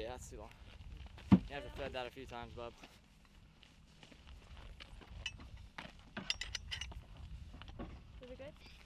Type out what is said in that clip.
Yeah, that's too long. You have to fed that a few times, bub. Was it good?